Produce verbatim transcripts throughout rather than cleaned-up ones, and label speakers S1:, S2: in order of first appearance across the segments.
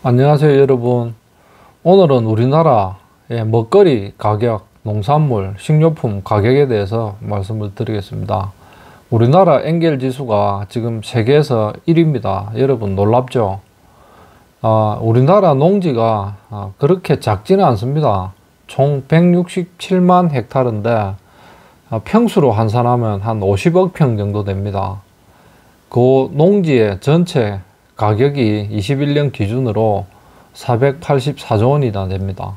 S1: 안녕하세요 여러분. 오늘은 우리나라의 먹거리 가격, 농산물, 식료품 가격에 대해서 말씀을 드리겠습니다. 우리나라 엔겔 지수가 지금 세계에서 일 위입니다. 여러분 놀랍죠? 아, 우리나라 농지가 아, 그렇게 작지는 않습니다. 총 백육십칠만 헥타르인데 아, 평수로 환산하면 한 오십억 평 정도 됩니다. 그 농지의 전체 가격이 이십일 년 기준으로 사백팔십사조 원이나 됩니다.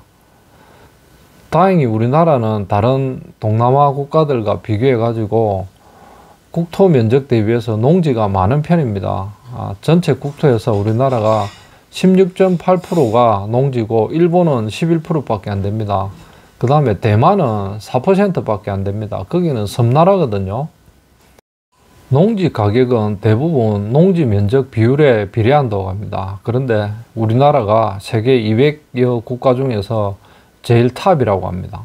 S1: 다행히 우리나라는 다른 동남아 국가들과 비교해 가지고 국토 면적 대비해서 농지가 많은 편입니다. 아, 전체 국토에서 우리나라가 십육 점 팔 퍼센트가 농지고 일본은 십일 퍼센트 밖에 안 됩니다. 그 다음에 대만은 사 퍼센트 밖에 안 됩니다. 거기는 섬나라거든요. 농지 가격은 대부분 농지 면적 비율에 비례한다고 합니다. 그런데 우리나라가 세계 이백여 국가 중에서 제일 탑이라고 합니다.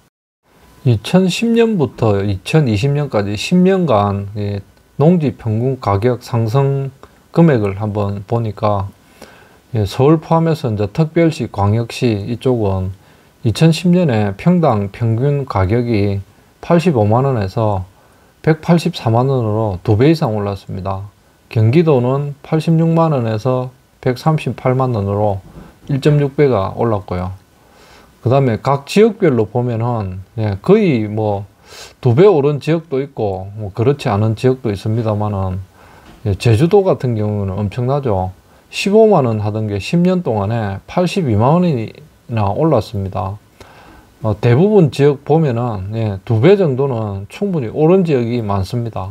S1: 이천십 년부터 이천이십 년까지 십 년간 농지 평균 가격 상승 금액을 한번 보니까 서울 포함해서 이제 특별시, 광역시 이쪽은 이천십 년에 평당 평균 가격이 팔십오만 원에서 백팔십사만 원으로 두 배 이상 올랐습니다. 경기도는 팔십육만 원에서 백삼십팔만 원으로 일 점 육 배가 올랐고요. 그 다음에 각 지역별로 보면은 거의 뭐 두 배 오른 지역도 있고 뭐 그렇지 않은 지역도 있습니다만은 제주도 같은 경우는 엄청나죠. 십오만 원 하던 게 십 년 동안에 팔십이만 원이나 올랐습니다. 어, 대부분 지역 보면은 예, 두 배 정도는 충분히 오른 지역이 많습니다.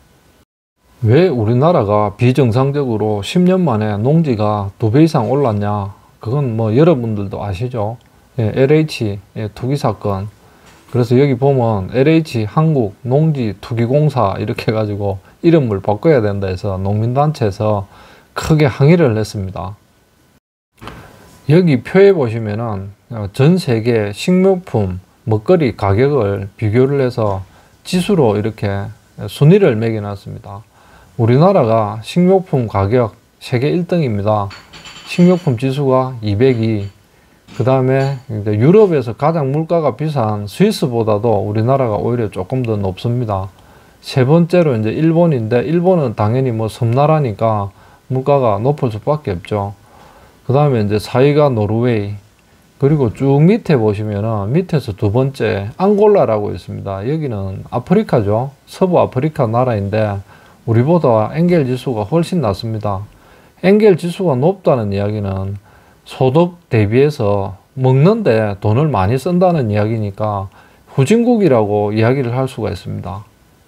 S1: 왜 우리나라가 비정상적으로 십 년 만에 농지가 두 배 이상 올랐냐? 그건 뭐 여러분들도 아시죠? 예, 엘에이치 예, 투기 사건. 그래서 여기 보면 엘에이치 한국 농지 투기공사 이렇게 해가지고 이름을 바꿔야 된다 해서 농민단체에서 크게 항의를 했습니다. 여기 표에 보시면은 전 세계 식료품, 먹거리 가격을 비교를 해서 지수로 이렇게 순위를 매겨 놨습니다. 우리나라가 식료품 가격 세계 일 등입니다. 식료품 지수가 이백이. 그 다음에 유럽에서 가장 물가가 비싼 스위스보다도 우리나라가 오히려 조금 더 높습니다. 세 번째로 이제 일본인데, 일본은 당연히 뭐 섬나라니까 물가가 높을 수밖에 없죠. 그 다음에 이제 사 위가 노르웨이. 그리고 쭉 밑에 보시면은 밑에서 두 번째 앙골라라고 있습니다. 여기는 아프리카죠. 서부 아프리카 나라인데 우리보다 엔겔 지수가 훨씬 낮습니다. 엔겔 지수가 높다는 이야기는 소득 대비해서 먹는데 돈을 많이 쓴다는 이야기니까 후진국이라고 이야기를 할 수가 있습니다.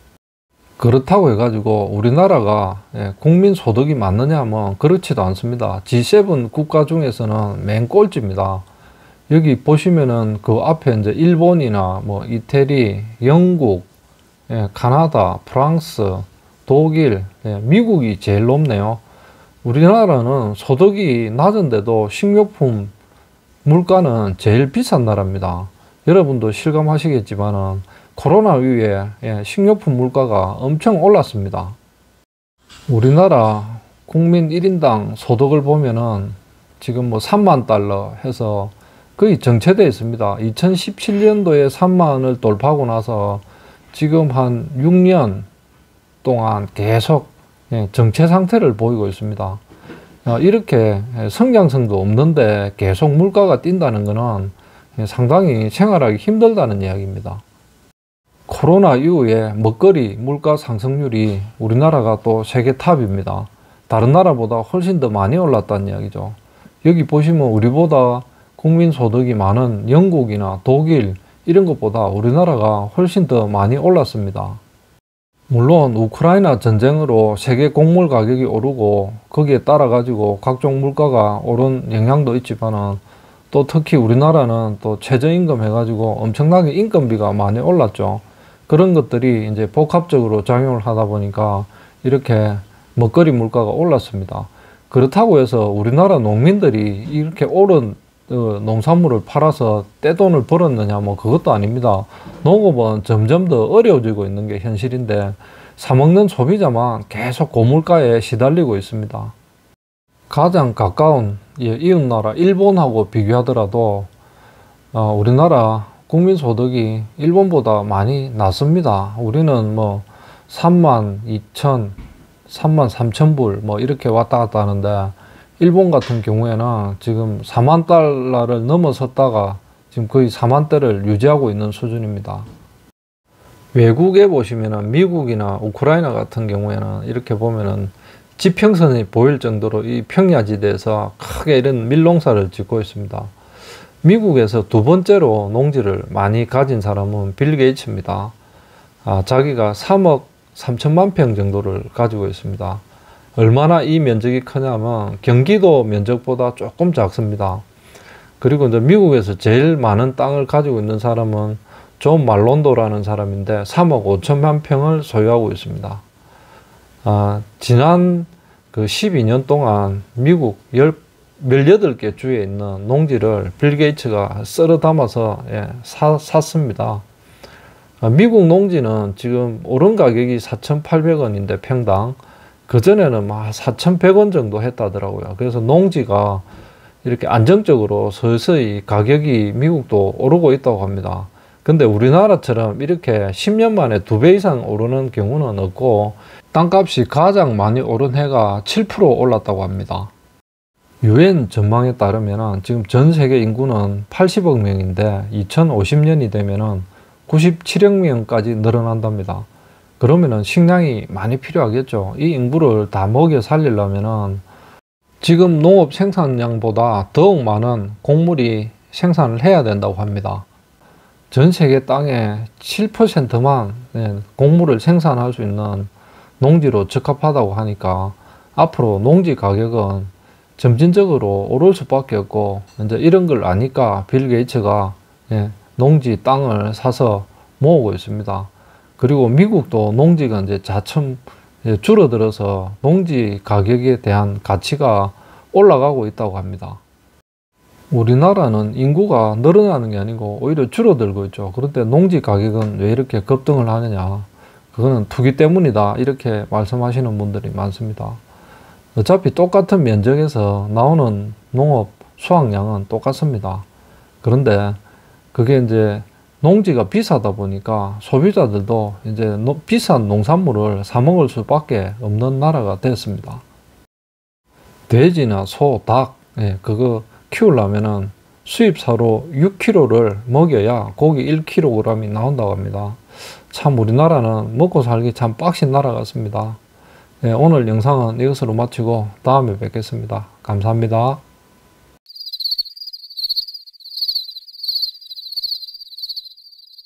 S1: 그렇다고 해가지고 우리나라가 국민 소득이 많느냐 하면 그렇지도 않습니다. 지 세븐 국가 중에서는 맨 꼴찌입니다. 여기 보시면은 그 앞에 이제 일본이나 뭐 이태리, 영국, 예, 카나다, 프랑스, 독일, 예, 미국이 제일 높네요. 우리나라는 소득이 낮은데도 식료품 물가는 제일 비싼 나라입니다. 여러분도 실감하시겠지만은 코로나 이후에 예, 식료품 물가가 엄청 올랐습니다. 우리나라 국민 일 인당 소득을 보면은 지금 뭐 삼만 달러 해서 거의 정체되어 있습니다. 이천십칠 년도에 삼만 원을 돌파하고 나서 지금 한 육 년 동안 계속 정체 상태를 보이고 있습니다. 이렇게 성장성도 없는데 계속 물가가 뛴다는 것은 상당히 생활하기 힘들다는 이야기입니다. 코로나 이후에 먹거리 물가 상승률이 우리나라가 또 세계 탑입니다. 다른 나라보다 훨씬 더 많이 올랐다는 이야기죠. 여기 보시면 우리보다 국민 소득이 많은 영국이나 독일 이런 것보다 우리나라가 훨씬 더 많이 올랐습니다. 물론 우크라이나 전쟁으로 세계 곡물 가격이 오르고 거기에 따라 가지고 각종 물가가 오른 영향도 있지만은 또 특히 우리나라는 또 최저임금 해가지고 엄청나게 인건비가 많이 올랐죠. 그런 것들이 이제 복합적으로 작용을 하다 보니까 이렇게 먹거리 물가가 올랐습니다. 그렇다고 해서 우리나라 농민들이 이렇게 오른 어, 농산물을 팔아서 떼돈을 벌었느냐 뭐 그것도 아닙니다. 농업은 점점 더 어려워지고 있는 게 현실인데 사먹는 소비자만 계속 고물가에 시달리고 있습니다. 가장 가까운 예, 이웃나라 일본하고 비교하더라도 어, 우리나라 국민소득이 일본보다 많이 낮습니다. 우리는 뭐 삼만 이천, 삼만 삼천 불 뭐 이렇게 왔다 갔다 하는데 일본 같은 경우에는 지금 사만 달러를 넘어섰다가 지금 거의 사만 대를 유지하고 있는 수준입니다. 외국에 보시면은 미국이나 우크라이나 같은 경우에는 이렇게 보면은 지평선이 보일 정도로 이 평야지대에서 크게 이런 밀농사를 짓고 있습니다. 미국에서 두 번째로 농지를 많이 가진 사람은 빌 게이츠입니다. 아, 자기가 삼억 삼천만 평 정도를 가지고 있습니다. 얼마나 이 면적이 크냐면 경기도 면적보다 조금 작습니다. 그리고 이제 미국에서 제일 많은 땅을 가지고 있는 사람은 존 말론도라는 사람인데 삼억 오천만 평을 소유하고 있습니다. 아, 지난 그 십이 년 동안 미국 십팔 개 주에 있는 농지를 빌 게이츠가 썰어 담아서 예, 사, 샀습니다. 아, 미국 농지는 지금 오른 가격이 사천팔백 원인데 평당, 그전에는 막 사천백 원 정도 했다더라고요. 그래서 농지가 이렇게 안정적으로 서서히 가격이 미국도 오르고 있다고 합니다. 근데 우리나라처럼 이렇게 십 년 만에 두 배 이상 오르는 경우는 없고, 땅값이 가장 많이 오른 해가 칠 퍼센트 올랐다고 합니다. 유엔 전망에 따르면 지금 전 세계 인구는 팔십억 명인데 이천오십 년이 되면 구십칠억 명까지 늘어난답니다. 그러면은 식량이 많이 필요하겠죠. 이 인구를 다 먹여 살리려면은 지금 농업 생산량보다 더욱 많은 곡물이 생산을 해야 된다고 합니다. 전 세계 땅의 칠 퍼센트만 곡물을 생산할 수 있는 농지로 적합하다고 하니까 앞으로 농지 가격은 점진적으로 오를 수밖에 없고, 이제 이런 걸 아니까 빌 게이츠가 농지 땅을 사서 모으고 있습니다. 그리고 미국도 농지가 이제 자칫 줄어들어서 농지 가격에 대한 가치가 올라가고 있다고 합니다. 우리나라는 인구가 늘어나는 게 아니고 오히려 줄어들고 있죠. 그런데 농지 가격은 왜 이렇게 급등을 하느냐, 그거는 투기 때문이다, 이렇게 말씀하시는 분들이 많습니다. 어차피 똑같은 면적에서 나오는 농업 수확량은 똑같습니다. 그런데 그게 이제 농지가 비싸다 보니까 소비자들도 이제 노, 비싼 농산물을 사 먹을 수밖에 없는 나라가 됐습니다. 돼지나 소, 닭, 예, 그거 키우려면은 수입사로 육 킬로그램를 먹여야 고기 일 킬로그램이 나온다고 합니다. 참 우리나라는 먹고 살기 참 빡신 나라 같습니다. 예, 오늘 영상은 이것으로 마치고 다음에 뵙겠습니다. 감사합니다.